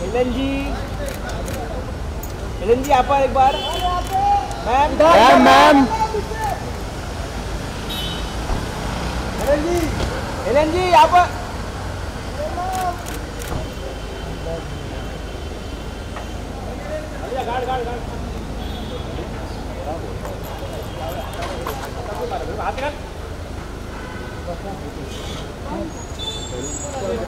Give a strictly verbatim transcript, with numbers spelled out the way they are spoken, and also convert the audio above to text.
Elon ji, Allen ji यहाँ पर एक बार। Ma'am ma'am ma'am Allen ji, Allen ji यहाँ पर। Guard guard guard